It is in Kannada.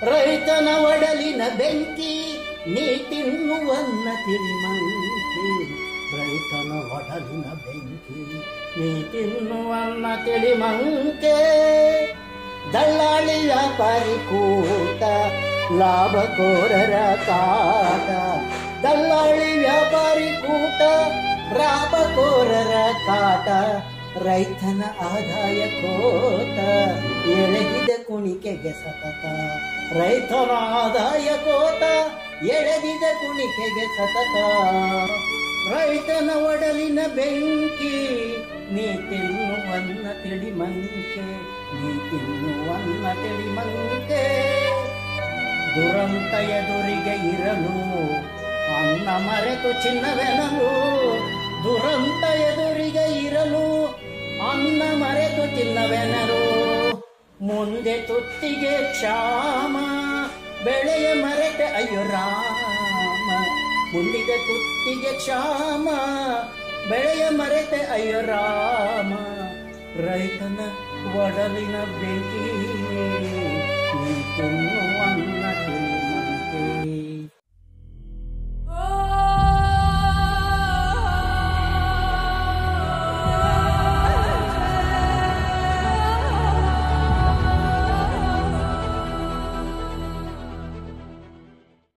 ರೈತನ ಒಡಲಿನ ಬೆಂಕಿ ನೀ ತಿನ್ನುವನ್ನ ತಿಳಿಮಂಕಿ. ರೈತನ ಒಡಲಿನ ಬೆಂಕಿ ನೀ ತಿನ್ನುವನ್ನ ತಿಳಿಮಂಕೆ. ದಳ್ಳಾಳಿ ವ್ಯಾಪಾರಿ ಕೂಟ ಲಾಭಕೋರರ ಕಾಟ. ದಳ್ಳಾಳಿ ವ್ಯಾಪಾರಿ ಕೂಟ ಲಾಭಕೋರರ ಕಾಟ. ರೈತನ ಆದಾಯ ಕೋಟ ಎಳೆದಿದ ಕುಣಿಕೆಗೆ ಸತತ. ರೈತನ ಆದಾಯ ಕೋಟ ಎಳೆದಿದ ಕುಣಿಕೆಗೆ ಸತತ. ರೈತನ ಒಡಲಿನ ಬೆಂಕಿ ನೀ ತಿನ್ನುವನ್ನ ತಿಳಿಮಂಕೆ. ನೀ ತಿನ್ನುವನ್ನ ತಿಳಿಮಂಕೆ. ದುರಂತ ಎದುರಿಗೆ ಇರಲು ಅನ್ನ ಮರೆತು ಚಿನ್ನವೆನಲು. ದುರಂತ ಎದುರಿಗೆ ಇರಲು ಅನ್ನ ಮರೆತು ಚಿನ್ನವೆನರು. ಮುಂದೆ ತುತ್ತಿಗೆ ಕ್ಷಾಮ ಬೆಳೆಯ ಮರೆತೆ ಅಯ್ಯೋ ರಾಮ. ಮುಂದಿದೆ ತುತ್ತಿಗೆ ಕ್ಷಾಮ ಬೆಳೆಯ ಮರೆತೆ ಅಯ್ಯೋ ರಾಮ. ರೈತನ ಒಡಲಿನ ಬೆಂಕಿ ನೀ ತಿನ್ನುವನ್ನ ತಿಳಿಮಂಕೆ.